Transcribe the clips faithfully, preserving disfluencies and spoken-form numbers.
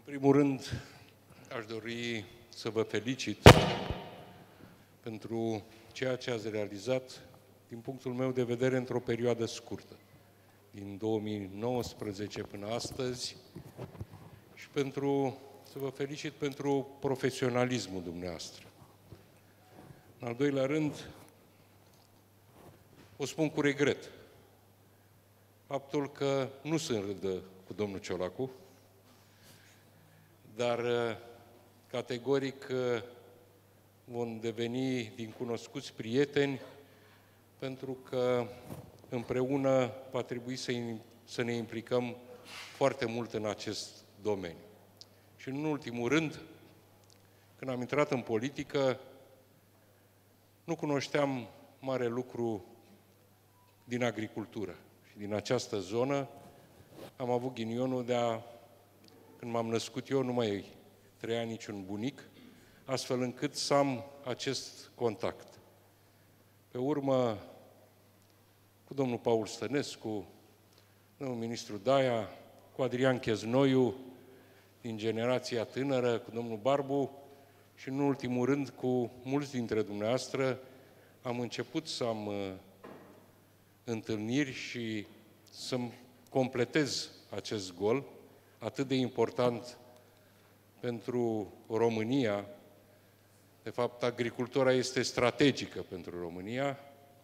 În primul rând, aș dori să vă felicit pentru ceea ce ați realizat, din punctul meu de vedere, într-o perioadă scurtă, din două mii nouăsprezece până astăzi, și pentru, să vă felicit pentru profesionalismul dumneavoastră. În al doilea rând, o spun cu regret, faptul că nu sunt râdă cu domnul Ciolacu, dar categoric vom deveni din cunoscuți prieteni, pentru că împreună va trebui să, să ne implicăm foarte mult în acest domeniu. Și în ultimul rând, când am intrat în politică, nu cunoșteam mare lucru din agricultură. Și din această zonă am avut ghinionul de a, când m-am născut eu, nu mai trăia niciun bunic, astfel încât să am acest contact. Pe urmă, cu domnul Paul Stănescu, domnul ministru Daia, cu Adrian Cheznoiu, din generația tânără, cu domnul Barbu și, în ultimul rând, cu mulți dintre dumneavoastră, am început să am uh, întâlniri și să-mi completez acest gol, atât de important pentru România. De fapt, agricultura este strategică pentru România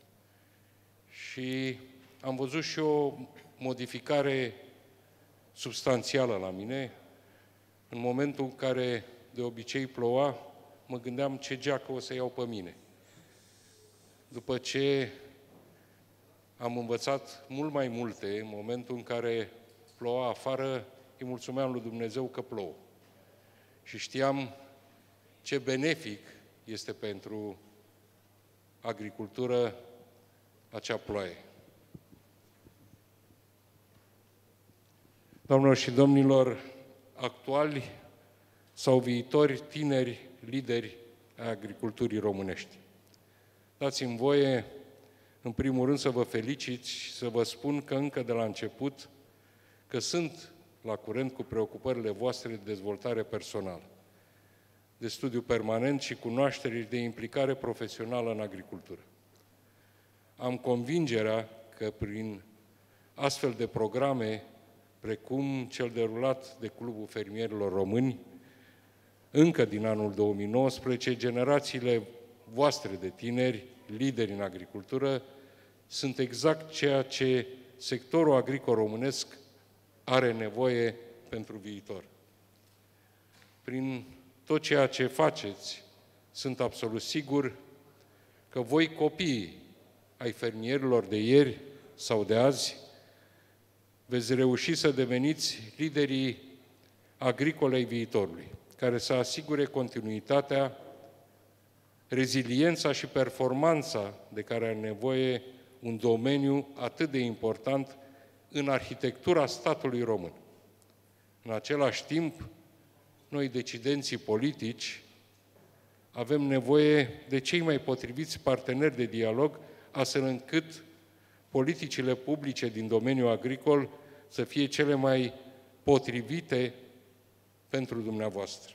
și am văzut și o modificare substanțială la mine. În momentul în care de obicei ploua, mă gândeam ce geacă o să iau pe mine. După ce am învățat mult mai multe, în momentul în care ploua afară, îi mulțumeam lui Dumnezeu că plouă. Și știam ce benefic este pentru agricultură acea ploaie. Doamnelor și domnilor, actuali sau viitori tineri lideri ai agriculturii românești, dați-mi voie, în primul rând, să vă felicit și să vă spun că încă de la început că sunt la curent cu preocupările voastre de dezvoltare personală, de studiu permanent și cunoaștere și de implicare profesională în agricultură. Am convingerea că prin astfel de programe, precum cel derulat de Clubul Fermierilor Români, încă din anul două mii nouăsprezece, generațiile voastre de tineri, lideri în agricultură, sunt exact ceea ce sectorul agricol românesc are nevoie pentru viitor. Prin tot ceea ce faceți, sunt absolut sigur că voi, copiii ai fermierilor de ieri sau de azi, veți reuși să deveniți liderii agricole ai viitorului, care să asigure continuitatea, reziliența și performanța de care are nevoie un domeniu atât de important în arhitectura statului român. În același timp, noi, decidenții politici, avem nevoie de cei mai potriviți parteneri de dialog, astfel încât politicile publice din domeniul agricol să fie cele mai potrivite pentru dumneavoastră.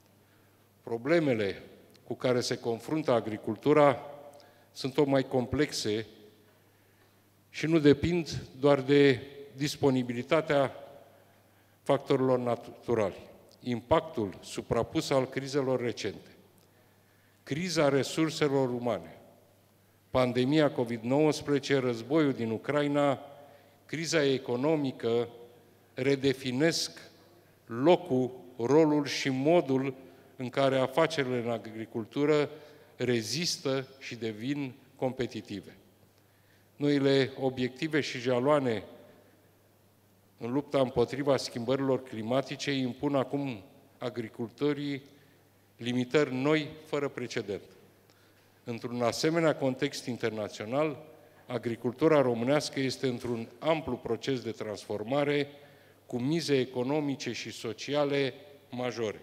Problemele cu care se confruntă agricultura sunt tot mai complexe și nu depind doar de disponibilitatea factorilor naturali. Impactul suprapus al crizelor recente, criza resurselor umane, pandemia COVID nouăsprezece, războiul din Ucraina, criza economică redefinesc locul, rolul și modul în care afacerile în agricultură rezistă și devin competitive. Noile obiective și jaloane în lupta împotriva schimbărilor climatice impun acum agricultorii limitări noi, fără precedent. Într-un asemenea context internațional, agricultura românească este într-un amplu proces de transformare cu mize economice și sociale majore.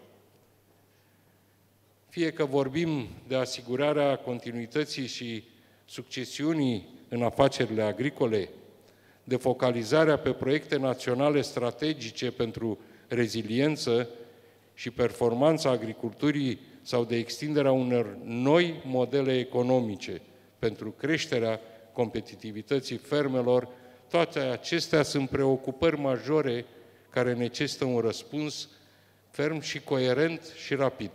Fie că vorbim de asigurarea continuității și succesiunii în afacerile agricole, de focalizarea pe proiecte naționale strategice pentru reziliență și performanța agriculturii sau de extinderea unor noi modele economice pentru creșterea competitivității fermelor, toate acestea sunt preocupări majore care necesită un răspuns ferm și coerent și rapid.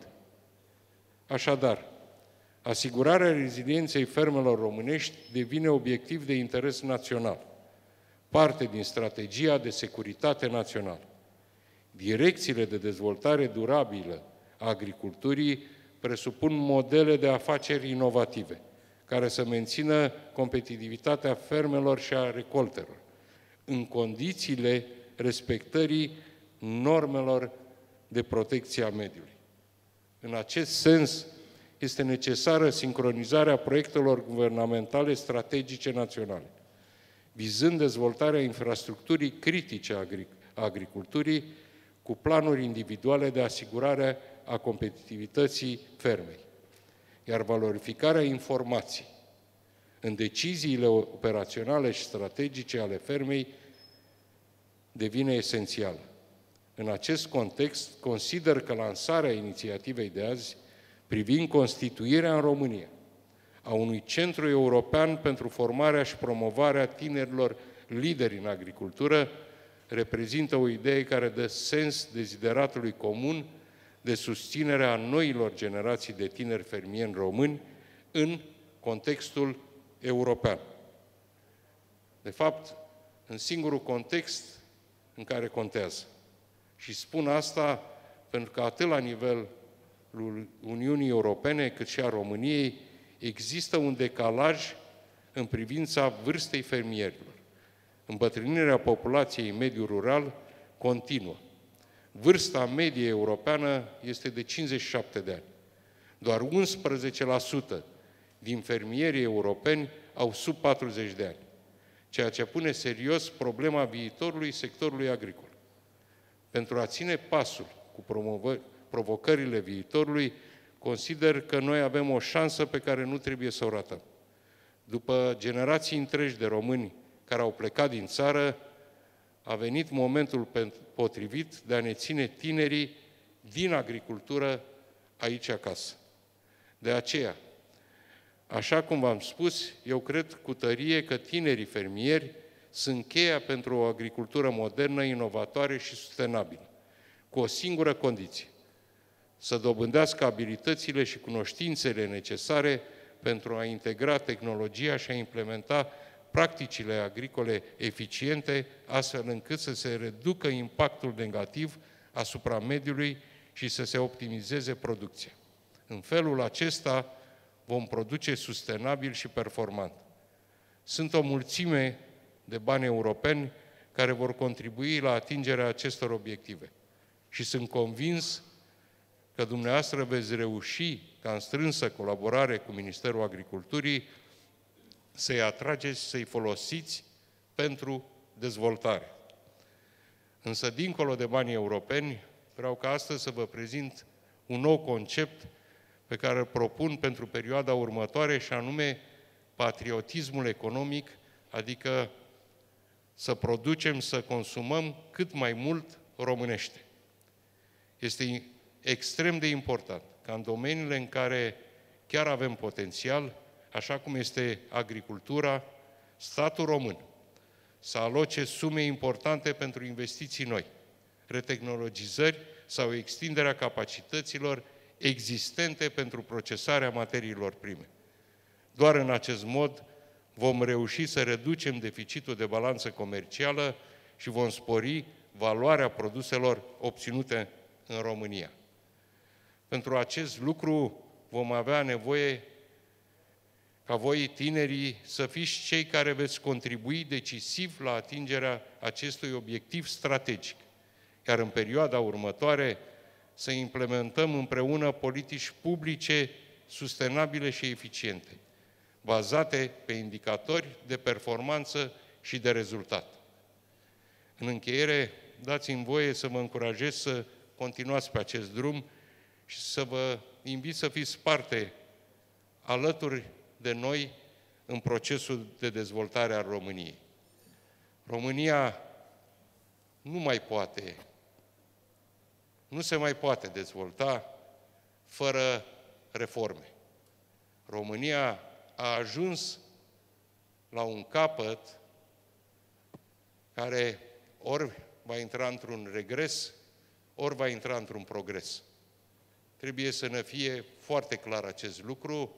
Așadar, asigurarea rezilienței fermelor românești devine obiectiv de interes național, parte din strategia de securitate națională. Direcțiile de dezvoltare durabilă a agriculturii presupun modele de afaceri inovative, care să mențină competitivitatea fermelor și a recoltelor, în condițiile respectării normelor de protecție a mediului. În acest sens, este necesară sincronizarea proiectelor guvernamentale strategice naționale, vizând dezvoltarea infrastructurii critice a agriculturii cu planuri individuale de asigurare a competitivității fermei, iar valorificarea informației în deciziile operaționale și strategice ale fermei devine esențială. În acest context, consider că lansarea inițiativei de azi privind constituirea în România a unui centru european pentru formarea și promovarea tinerilor lideri în agricultură reprezintă o idee care dă sens dezideratului comun de susținerea noilor generații de tineri fermieri români în contextul european. De fapt, în singurul context în care contează. Și spun asta pentru că atât la nivelul Uniunii Europene cât și a României există un decalaj în privința vârstei fermierilor. Îmbătrânirea populației în mediul rural continuă. Vârsta medie europeană este de cincizeci și șapte de ani. Doar unsprezece la sută din fermierii europeni au sub patruzeci de ani, ceea ce pune serios problema viitorului sectorului agricol. Pentru a ține pasul cu provocările viitorului, consider că noi avem o șansă pe care nu trebuie să o ratăm. După generații întregi de români care au plecat din țară, a venit momentul potrivit de a ne ține tinerii din agricultură aici acasă. De aceea, așa cum v-am spus, eu cred cu tărie că tinerii fermieri sunt cheia pentru o agricultură modernă, inovatoare și sustenabilă, cu o singură condiție: să dobândească abilitățile și cunoștințele necesare pentru a integra tehnologia și a implementa practicile agricole eficiente, astfel încât să se reducă impactul negativ asupra mediului și să se optimizeze producția. În felul acesta vom produce sustenabil și performant. Sunt o mulțime de bani europeni care vor contribui la atingerea acestor obiective și sunt convins că dumneavoastră veți reuși, ca în strânsă colaborare cu Ministerul Agriculturii, să-i atrageți, să-i folosiți pentru dezvoltare. Însă, dincolo de banii europeni, vreau ca astăzi să vă prezint un nou concept pe care îl propun pentru perioada următoare, și anume patriotismul economic, adică să producem, să consumăm cât mai mult românește. Este extrem de important ca în domeniile în care chiar avem potențial, așa cum este agricultura, statul român să aloce sume importante pentru investiții noi, retehnologizări sau extinderea capacităților existente pentru procesarea materiilor prime. Doar în acest mod vom reuși să reducem deficitul de balanță comercială și vom spori valoarea produselor obținute în România. Pentru acest lucru vom avea nevoie ca voi, tinerii, să fiți cei care veți contribui decisiv la atingerea acestui obiectiv strategic, iar în perioada următoare să implementăm împreună politici publice sustenabile și eficiente, bazate pe indicatori de performanță și de rezultat. În încheiere, dați-mi voie să vă încurajez să continuați pe acest drum și să vă invit să fiți parte alături de noi în procesul de dezvoltare al României. România nu mai poate nu se mai poate dezvolta fără reforme. România a ajuns la un capăt care ori va intra într-un regres, ori va intra într-un progres. Trebuie să ne fie foarte clar acest lucru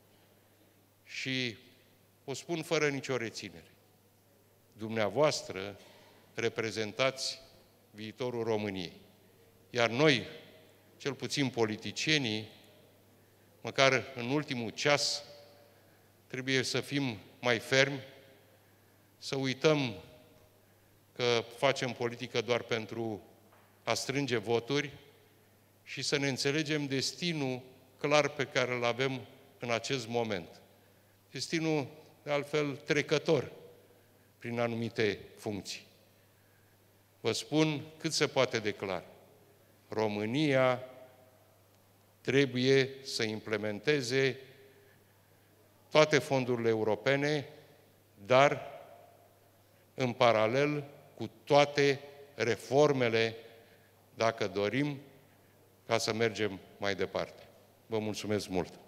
și o spun fără nicio reținere. Dumneavoastră reprezentați viitorul României. Iar noi, cel puțin politicienii, măcar în ultimul ceas, trebuie să fim mai fermi, să uităm că facem politică doar pentru a strânge voturi și să ne înțelegem destinul clar pe care îl avem în acest moment. Destinul, de altfel, trecător prin anumite funcții. Vă spun cât se poate de clar. România trebuie să implementeze toate fondurile europene, dar în paralel cu toate reformele, dacă dorim, ca să mergem mai departe. Vă mulțumesc mult!